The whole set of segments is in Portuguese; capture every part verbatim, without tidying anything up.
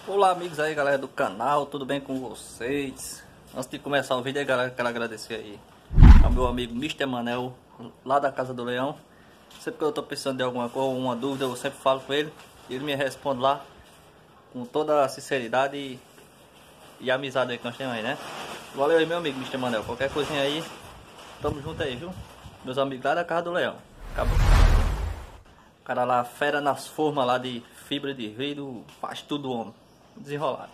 Olá amigos aí, galera do canal, tudo bem com vocês? Antes de começar o vídeo aí, galera, quero agradecer aí ao meu amigo mister Manel, lá da Casa do Leão. Sempre que eu tô precisando de alguma coisa, alguma dúvida, eu sempre falo com ele e ele me responde lá com toda a sinceridade e, e amizade aí que nós temos aí, né? Valeu aí, meu amigo mister Manel, qualquer coisinha aí, tamo junto aí, viu? Meus amigos lá da Casa do Leão. Acabou. O cara lá, fera nas formas lá de fibra de vidro, faz tudo, homem. Desenrolado.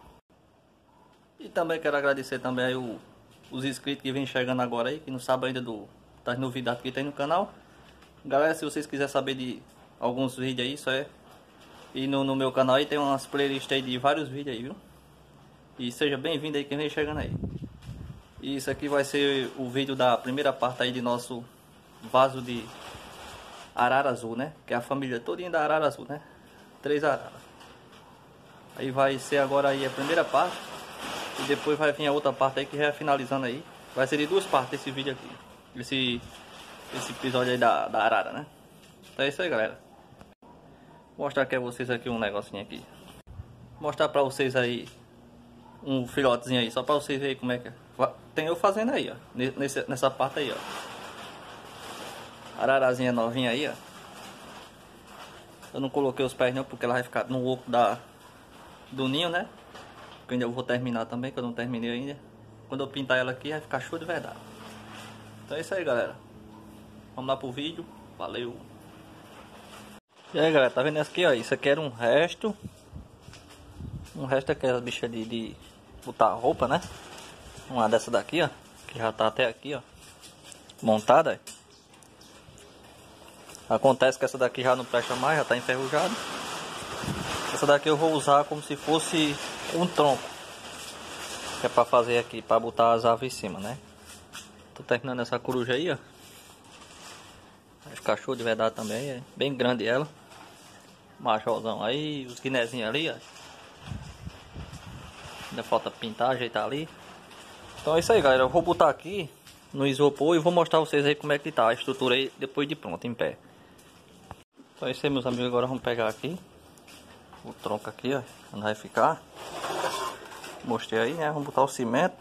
E também quero agradecer também aí o, os inscritos que vem chegando agora aí, que não sabem ainda do, das novidades que tem no canal. Galera, se vocês quiserem saber de alguns vídeos aí, só é ir no, no meu canal aí, tem umas playlists aí de vários vídeos aí, viu? E seja bem-vindo aí quem vem chegando aí. E isso aqui vai ser o vídeo da primeira parte aí de nosso vaso de arara azul, né? Que é a família todinha da arara azul, né? Três araras. Aí vai ser agora aí a primeira parte. E depois vai vir a outra parte aí que já é finalizando aí. Vai ser de duas partes esse vídeo aqui. Esse, esse episódio aí da, da arara, né? Então é isso aí, galera. Vou mostrar aqui a vocês aqui um negocinho aqui. Vou mostrar pra vocês aí um filhotezinho aí. Só pra vocês verem como é que é. Tem eu fazendo aí, ó. Nesse, nessa parte aí, ó. Ararazinha novinha aí, ó. Eu não coloquei os pés não, porque ela vai ficar no oco da... do ninho, né? Que ainda eu vou terminar também, que eu não terminei ainda. Quando eu pintar ela aqui vai ficar show de verdade. Então é isso aí, galera. Vamos lá pro vídeo. Valeu. E aí, galera, tá vendo essa aqui, ó? Isso aqui era um resto. Um resto daquela bicha de, de botar roupa, né? Uma dessa daqui, ó. Que já tá até aqui, ó. Montada. Acontece que essa daqui já não presta mais, já tá enferrujada. Essa daqui eu vou usar como se fosse um tronco, que é para fazer aqui, para botar as aves em cima, né? Tô terminando essa coruja aí, ó. Vai ficar show de verdade também, é bem grande ela. Machozão aí, os guinezinhos ali, ó. Ainda falta pintar, ajeitar ali. Então é isso aí, galera. Eu vou botar aqui no isopor e vou mostrar pra vocês aí como é que tá a estrutura aí depois de pronto, em pé. Então é isso aí, meus amigos. Agora vamos pegar aqui o tronco aqui, ó, onde vai ficar. Mostrei aí, né? Vamos botar o cimento.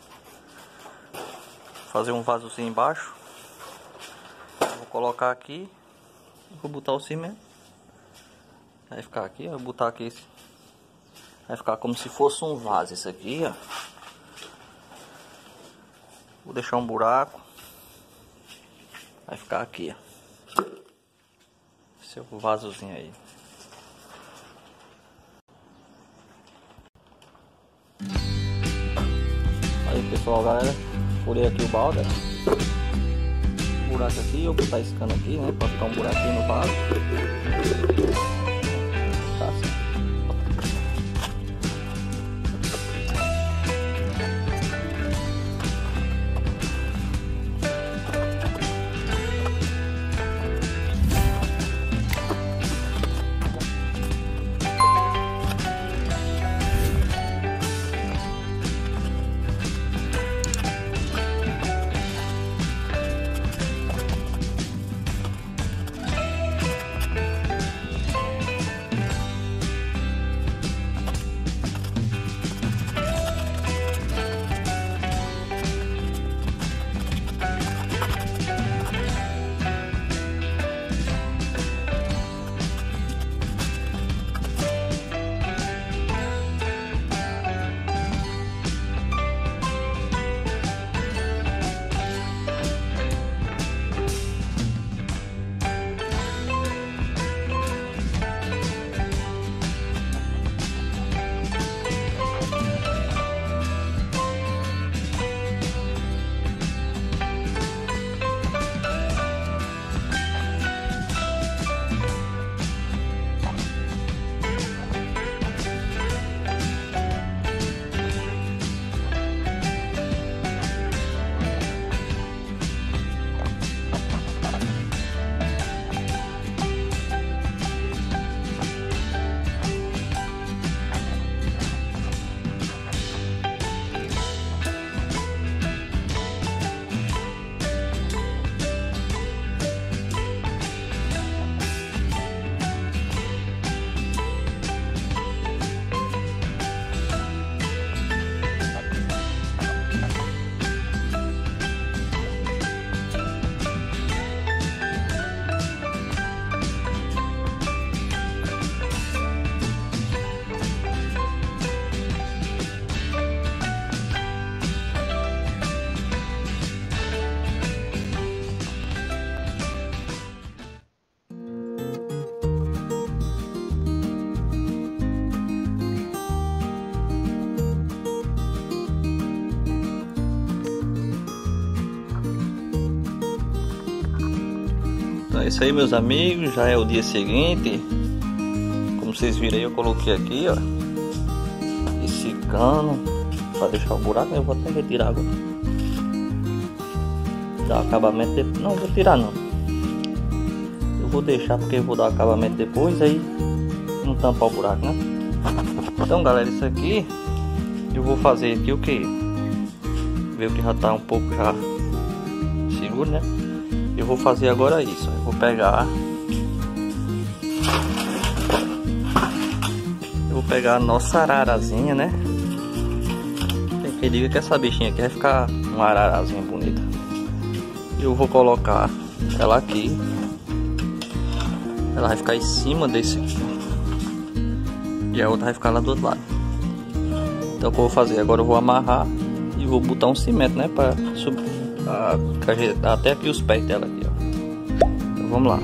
Fazer um vasozinho embaixo. Vou colocar aqui. Vou botar o cimento. Vai ficar aqui, ó. Vou botar aqui. Vai ficar como se fosse um vaso isso aqui, ó. Vou deixar um buraco. Vai ficar aqui, ó. Seu vasozinho aí. Aí pessoal, galera, furei aqui o balde, buraco aqui, eu vou botar esse cano aqui, né, pra ficar um buraquinho no vaso. Tá assim. isso aí, meus amigos, já é o dia seguinte. Como vocês viram aí, eu coloquei aqui, ó, esse cano para deixar o buraco. Eu vou até retirar agora, dar acabamento depois. Não vou tirar não, eu vou deixar porque eu vou dar acabamento depois, aí não tampar o buraco, né? Então galera, isso aqui eu vou fazer aqui o que? Veio que já tá um pouco já seguro, né? Eu vou fazer agora isso. Eu vou pegar Eu vou pegar a nossa ararazinha, né? Tem quem diga que essa bichinha aqui vai ficar uma ararazinha bonita. Eu vou colocar ela aqui. Ela vai ficar em cima desse aqui. E a outra vai ficar lá do outro lado. Então o que eu vou fazer? Agora eu vou amarrar e vou botar um cimento, né? Pra subir, pra até aqui os pés dela aqui, ó. Então vamos lá.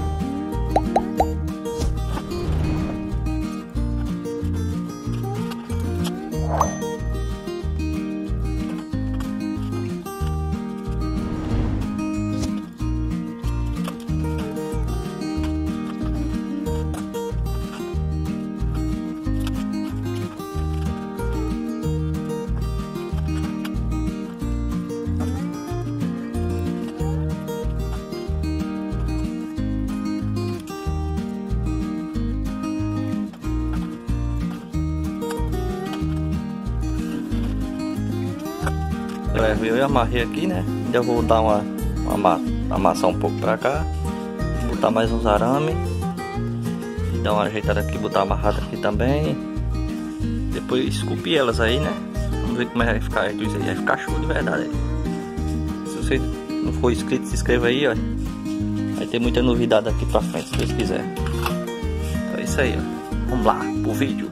Eu amarrei aqui, né? Ainda vou dar uma, uma amassar um pouco pra cá, botar mais uns arame, dar uma ajeitada aqui, botar amarrada aqui também. Depois esculpir elas aí, né? Vamos ver como é que vai ficar aí, vai ficar show de verdade. Se você não for inscrito, se inscreva aí, ó. Vai ter muita novidade aqui pra frente, se Deus quiser. Então é isso aí, ó. Vamos lá pro vídeo.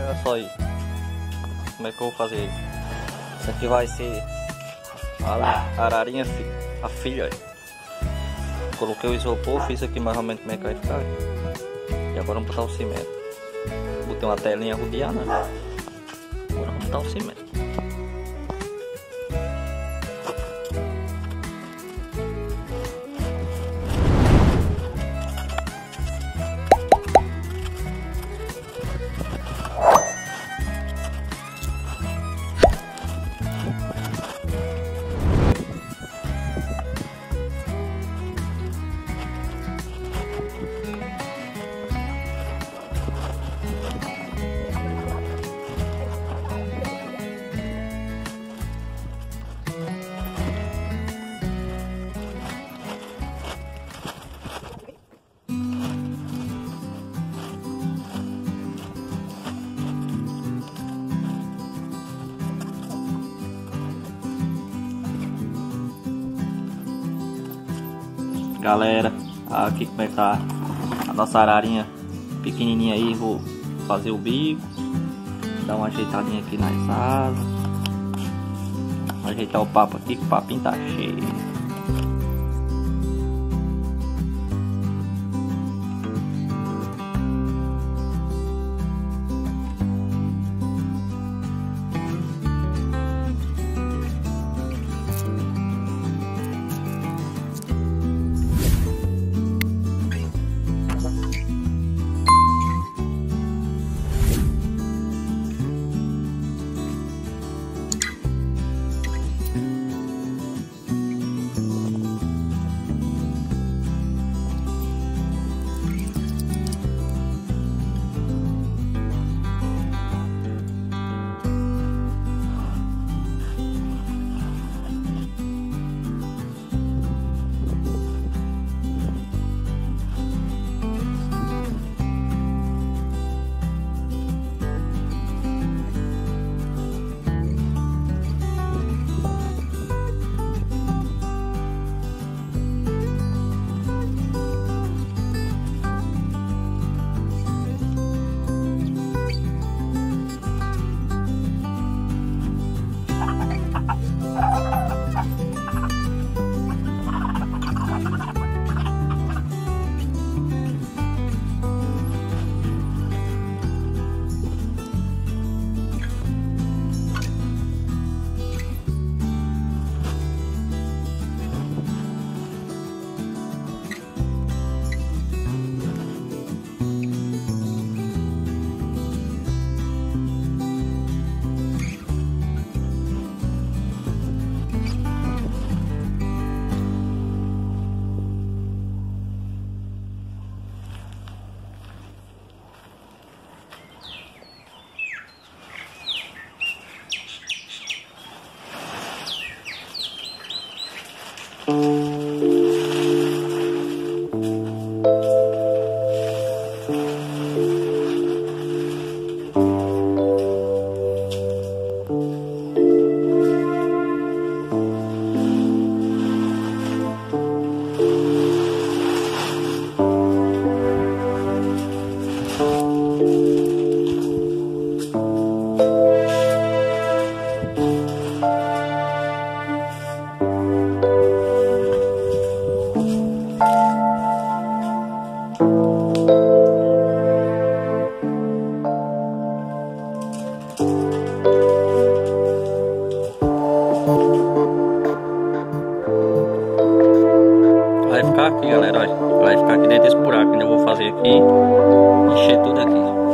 Olha só aí. Como é que eu vou fazer? Isso aqui vai ser a ararinha fi a filha. Coloquei o isopor, fiz aqui mais ou menos como é que vai ficar. E agora vamos botar o cimento. Botei uma telinha rodeada. Agora vamos botar o cimento. Galera, aqui como é que tá a nossa ararinha pequenininha aí. Vou fazer o bico, dar uma ajeitadinha aqui nas asas, ajeitar o papo aqui, que o papinho tá cheio. Vai ficar aqui, galera, vai ficar aqui dentro desse buraco. Ainda vou fazer aqui, encher tudo aqui.